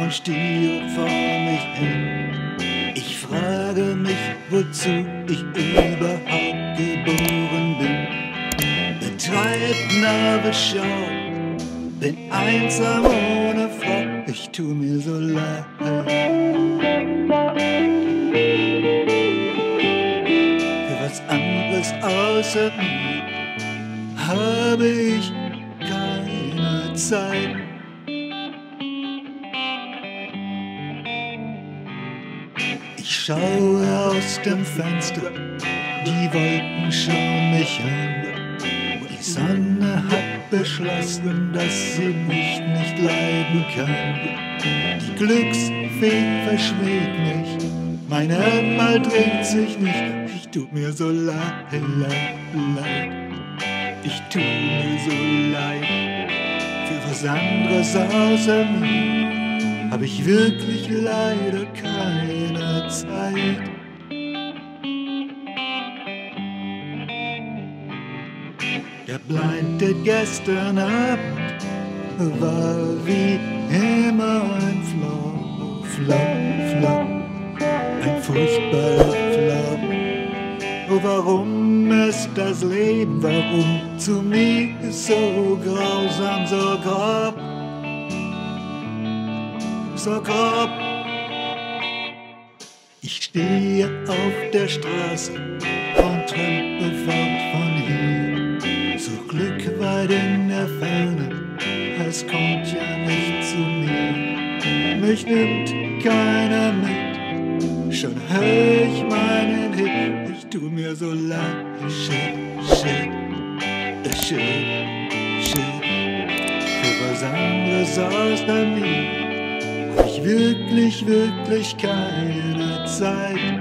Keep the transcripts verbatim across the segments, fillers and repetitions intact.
und stiere vor mich hin. Ich frage mich, wozu ich überhaupt geboren bin. Betreibt Nabelschau, bin einsam ohne Frau, ich tu mir so leid. Für was anderes außer mir habe ich keine Zeit. Ich schaue aus dem Fenster, die Wolken schauen mich an. Die Sonne hat beschlossen, dass sie mich nicht leiden kann. Die Glücksfee verschmäht mich, mein Ärmel dreht sich nicht. Ich tu mir so leid, leid, leid. Ich tu mir so leid. Für was anderes außer mir hab ich wirklich leider keine Zeit. Der Blind Date gestern Abend war wie immer ein Flop, Flop, Flop, ein furchtbarer Flop. Oh, warum ist das Leben, warum zu mir so grausam, so grob, so grob? Ich stehe auf der Straße und trampe fort von hier. Such Glück weit in der Ferne, es kommt ja nicht zu mir. Mich nimmt keiner mit, schon hör ich meinen Hit. Ich tu mir so leid, shit, shit, shit, shit. Für was anderes außer mir hab ich wirklich, wirklich keine Zeit.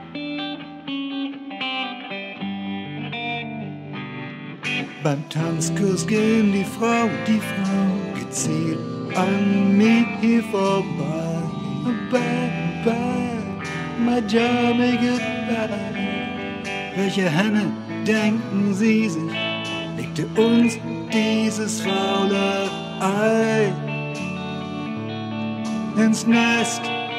Beim Tanzkurs ging die Frau, die Frau gezielt an mir vorbei. Bye, bye, my Johnny, goodbye. Welche Henne, denken Sie sich, legte uns dieses faule Ei ins Nest?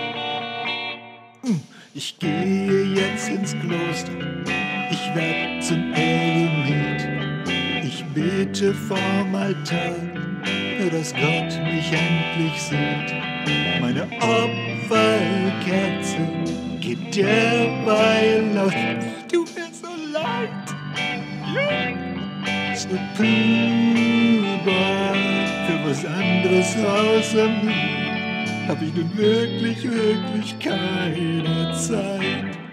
Ich gehe jetzt ins Kloster, ich werd zum Eremit. Ich bete vorm Altar, dass Gott mich endlich sieht. Meine Opferkerze geht derweil aus. Ich tu mir so leid, so puber. Für was anderes außer mir hab ich nun wirklich, wirklich keine Zeit.